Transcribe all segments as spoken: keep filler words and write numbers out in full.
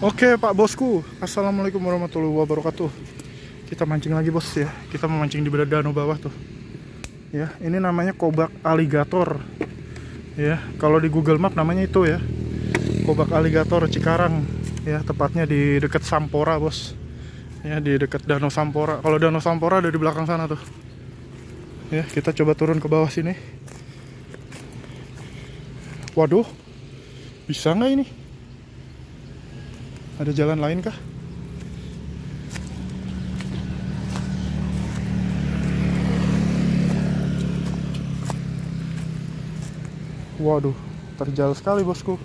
Oke Pak Bosku, Assalamualaikum warahmatullahi wabarakatuh. Kita mancing lagi bos ya. Kita memancing di danau bawah tuh. Ya, ini namanya kobak aligator. Ya, kalau di Google Map namanya itu ya. Kobak aligator Cikarang. Ya, tepatnya di dekat Sampora bos. Ya, di dekat Danau Sampora. Kalau Danau Sampora ada di belakang sana tuh. Ya, kita coba turun ke bawah sini. Waduh, bisa nggak ini? Ada jalan lain kah? Waduh, terjal sekali bosku.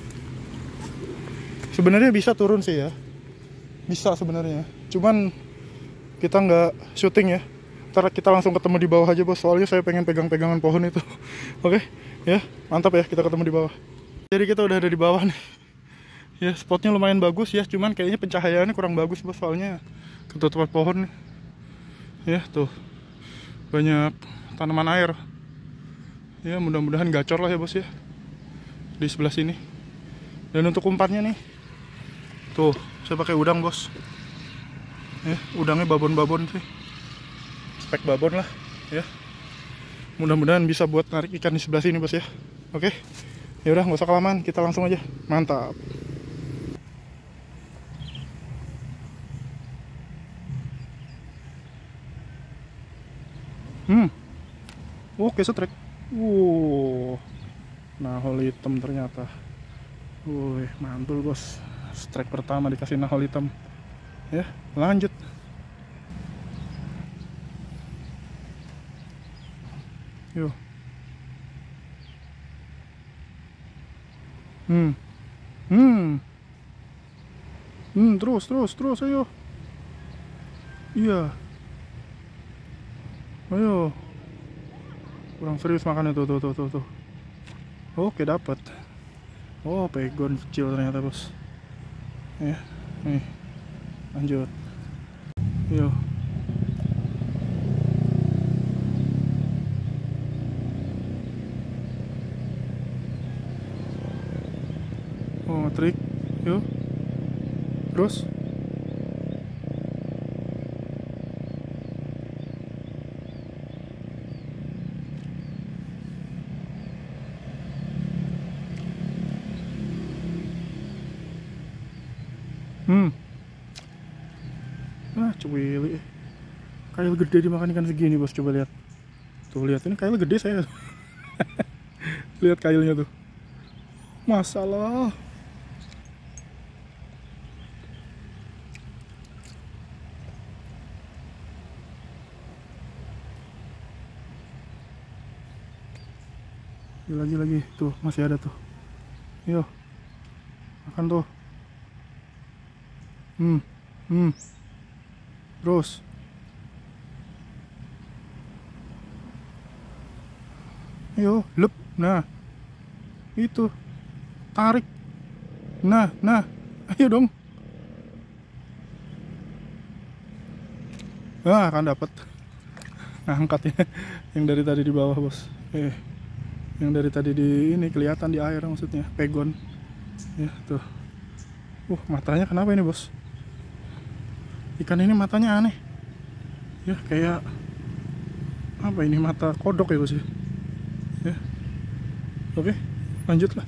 Sebenarnya bisa turun sih ya, bisa sebenarnya. Cuman kita nggak syuting ya. Ntar kita langsung ketemu di bawah aja bos. Soalnya saya pengen pegang-pegangan pohon itu. Oke, ya mantap ya, kita ketemu di bawah. Jadi kita udah ada di bawah nih. Ya, spotnya lumayan bagus ya, cuman kayaknya pencahayaannya kurang bagus bos, soalnya ketutupan pohon nih. Ya, tuh. Banyak tanaman air. Ya, mudah-mudahan gacor lah ya bos ya. Di sebelah sini. Dan untuk umpannya nih. Tuh, saya pakai udang bos. Ya, udangnya babon-babon sih. Spek babon lah, ya. Mudah-mudahan bisa buat narik ikan di sebelah sini bos ya. Oke. Ya udah, nggak usah kelamaan, kita langsung aja. Mantap. Hmm, oke setrek. Wow, nahol hitam ternyata. Wih, mantul bos. Strike pertama dikasih nahol hitam. Ya, lanjut. Yuk. Hmm, hmm, hmm, terus, terus, terus, ayo. Iya. Ayo. Kurang serius makannya tuh, tuh, tuh, tuh, tuh. Oke, dapat. Oh, pegon kecil ternyata, bos. Ya, nih. Lanjut. Yo. Oh, trik. Yuk. Terus. Hmm. Ah, cuwili. Kail gede dimakan ikan segini, bos. Coba lihat. Tuh, lihat ini kail gede saya. Lihat kailnya tuh. Masalah. Lagi lagi tuh, masih ada tuh. Yo. Makan tuh. Hmm. Hmm. Terus. Ayo, lep. Nah. Itu. Tarik. Nah, nah. Ayo dong. Ah, akan dapat. Nah, angkat ya. Yang dari tadi di bawah, bos. Eh. Yang dari tadi di ini kelihatan di air maksudnya, pegon. Ya, tuh. Uh, matanya kenapa ini, bos? Ikan ini matanya aneh. Ya, kayak apa ini, mata kodok ya, bos ya. Ya. Oke, lanjutlah.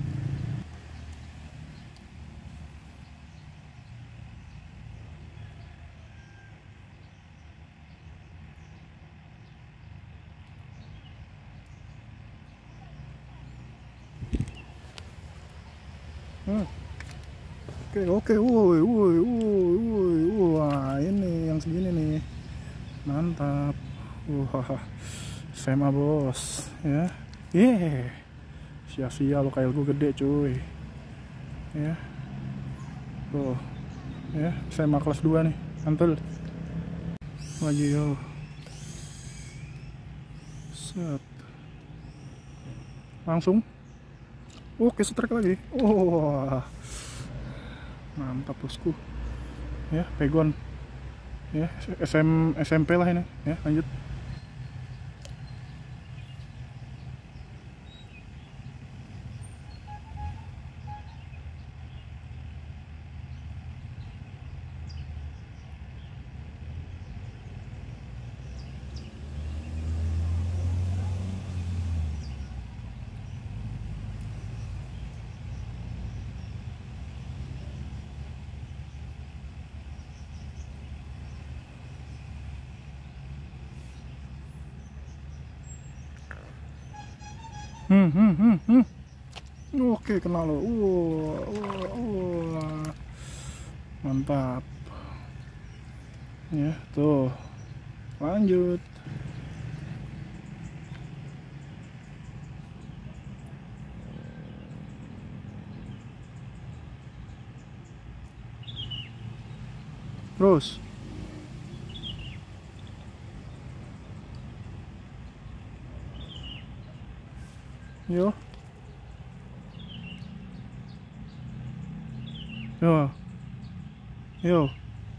Hmm. Oke, oke, woi, woi, woi, woi, wah, ini yang segini nih, mantap, wah, Sema bos, ya, yeah, sia-sia lo, kail gue gede cuy, ya, tuh, ya, Sema kelas dua nih, mantul, lagi yo, set, langsung, oke, setrek lagi, wah. Mantap bosku, ya, pegon, ya, S M S M P lah ini, ya, lanjut. Hmm, hmm, hmm, hmm. Oke, kena lo. Wah, wah, wah. Mantap. Ya, tuh. Lanjut. Terus. Yo. Yo. Yo.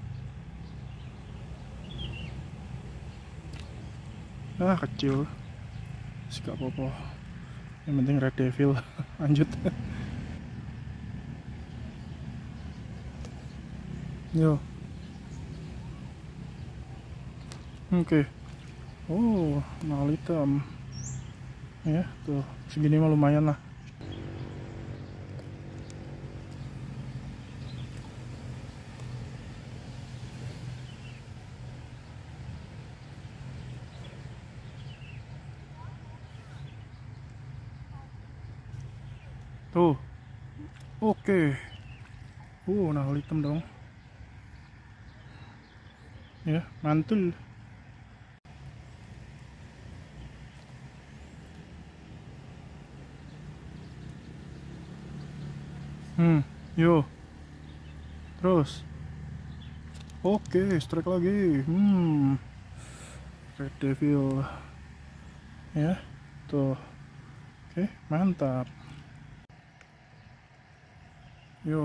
Ah, kecil. Gak apa-apa. Yang penting Red Devil. Lanjut. Yo. Oke. Oh, nal hitam. Ya, tuh. Segini mah lumayan lah. Tuh. Oke. Uh, nal hitam dong. Ya, mantul. Hmm, yo. Terus. Oke, strike lagi. Hmm. Red Devil. Ya, tuh. Oke, mantap. Yo.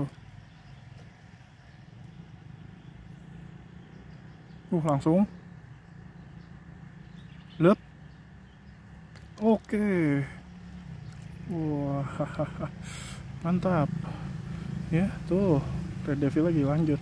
Uh, langsung. Lep. Oke. Wah, mantap. Ya, tuh. Red Devil lagi, lanjut.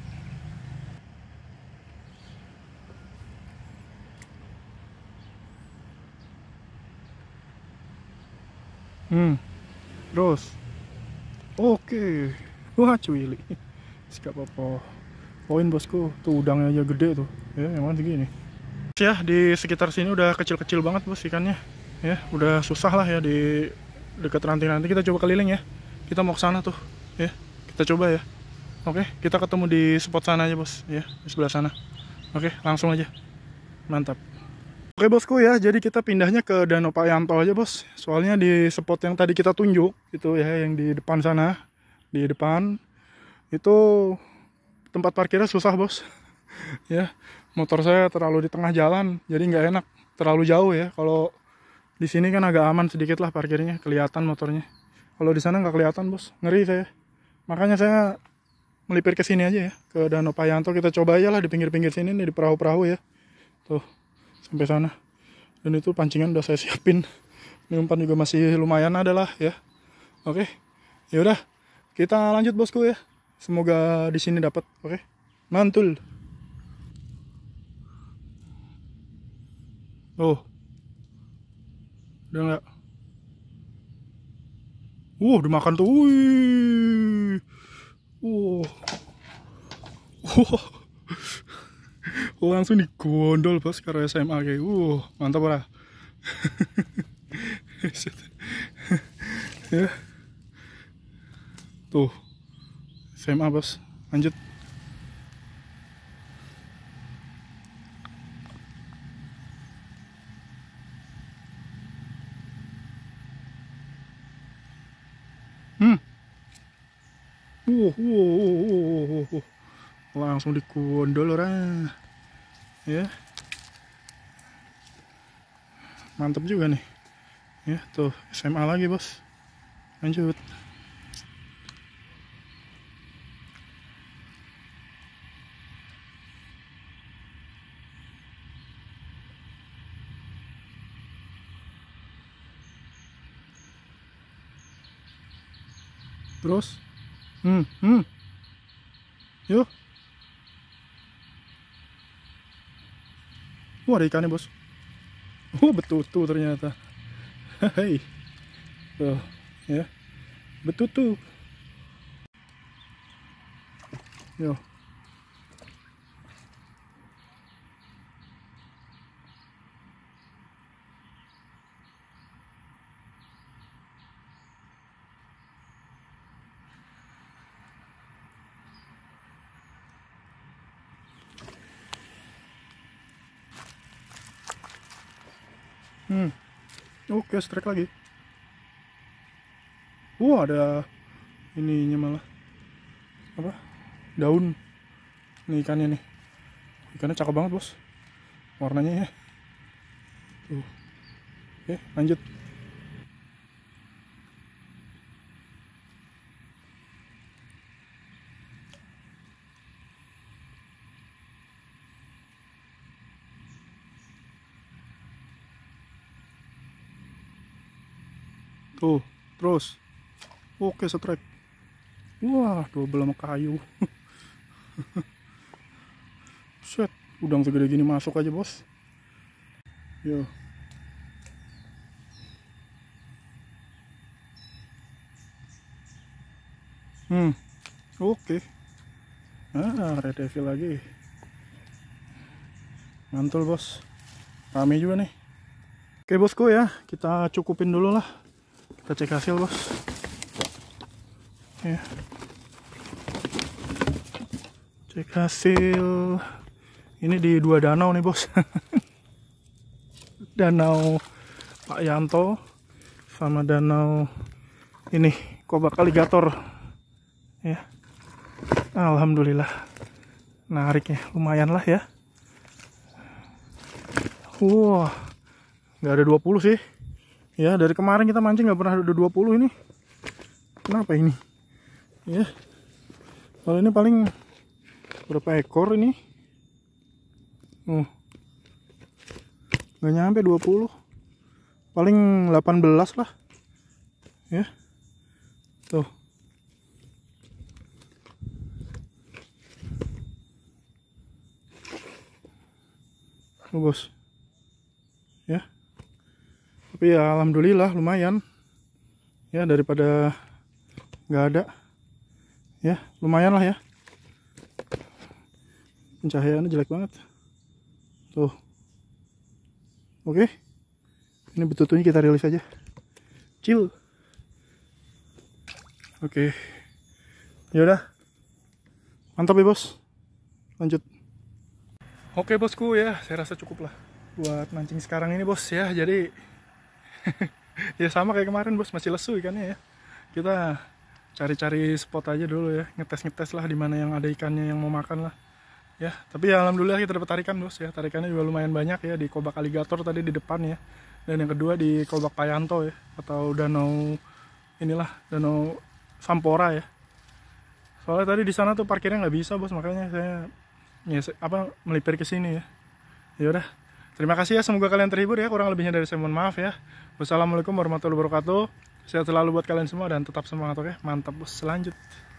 Hmm. Terus. Oke. Wah, cuili. Gak apa-apa. Poin bosku. Tuh udangnya aja gede tuh. Ya, emang segini. Ya, di sekitar sini udah kecil-kecil banget bos ikannya. Ya, udah susah lah ya di dekat ranting. Nanti kita coba keliling ya. Kita mau ke sana tuh. Ya, kita coba ya. Oke, kita ketemu di spot sana aja bos. Ya, di sebelah sana. Oke, langsung aja. Mantap. Oke bosku ya, jadi kita pindahnya ke Danau Pak Yanto aja bos. Soalnya di spot yang tadi kita tunjuk, itu ya, yang di depan sana. Di depan, itu tempat parkirnya susah bos. Ya, motor saya terlalu di tengah jalan, jadi nggak enak. Terlalu jauh ya, kalau di sini kan agak aman sedikit lah parkirnya, kelihatan motornya. Kalau di sana nggak kelihatan bos, ngeri saya. Makanya saya melipir ke sini aja ya, ke Danau Pak Yanto. Kita coba aja lah di pinggir-pinggir sini nih, di perahu-perahu ya. Tuh, sampai sana. Dan itu pancingan udah saya siapin. Ini umpan juga masih lumayan ada lah ya. Oke, ya udah, kita lanjut bosku ya. Semoga di sini dapat. Oke, mantul. Oh, udah nggak? Uh, dimakan tuh. Wih. Uh. Uh. Oh, langsung digondol bos karo S M A kayak. Uh, mantap ora. Ya. Tuh. S M A bos. Lanjut. Hmm. Uh, uh, uh, uh, uh, uh. Langsung digondol orang. Ya. Mantap juga nih. Ya, tuh S M A lagi bos. Lanjut. Terus. Hmm, hmm. Yuk. Wah, ada ikannya bos. Oh, betutu ternyata. Hei. Tuh, ya. Betutu. Yo. Hmm. Oke, strike lagi. Wah, ada ininya malah. Apa? Daun. Nih ikannya nih. Ikannya cakep banget, Bos. Warnanya ya. Tuh. Oke, lanjut. Tuh, terus. Oke, strike. Wah, double sama kayu. Set, udang segede gini masuk aja, Bos. Yo. Hmm. Oke. Ah, red devil lagi. Mantul, Bos. Rame juga nih. Oke, bosku ya, kita cukupin dulu lah. Kita cek hasil, Bos. Ya. Cek hasil. Ini di dua danau nih, Bos. Danau Pak Yanto sama danau ini Kobak Aligator. Ya. Alhamdulillah. Narik ya, lumayan lah ya. Wah, nggak ada dua puluh sih. Ya, dari kemarin kita mancing nggak pernah ada dua puluh ini. Kenapa ini? Ya. Kalau ini paling berapa ekor ini? Oh. Nggak nyampe dua puluh. Paling delapan belas lah. Ya. Tuh. Tuh, Bos. Ya. Tapi ya alhamdulillah lumayan. Ya, daripada nggak ada. Ya, lumayan lah ya. Pencahayaannya jelek banget. Tuh. Oke. Ini betutunya kita rilis aja. Chill. Oke. Yaudah. Mantap ya, Bos. Lanjut. Oke, bosku ya, saya rasa cukup lah buat mancing sekarang ini, Bos ya. Jadi ya sama kayak kemarin, Bos, masih lesu ikannya ya. Kita cari-cari spot aja dulu ya, ngetes-ngetes lah di mana yang ada ikannya yang mau makan lah. Ya, tapi ya alhamdulillah kita dapat tarikan, Bos ya. Tarikannya juga lumayan banyak ya di Kobak Aligator tadi di depan ya. Dan yang kedua di Kobak Pak Yanto ya, atau danau inilah, danau Sampora ya. Soalnya tadi di sana tuh parkirnya nggak bisa, Bos, makanya saya ya apa melipir ke sini ya. Ya udah. Terima kasih ya, semoga kalian terhibur ya. Kurang lebihnya dari saya mohon maaf ya. Wassalamualaikum warahmatullahi wabarakatuh. Sehat selalu buat kalian semua dan tetap semangat, oke. Mantap, Bos. Selanjut.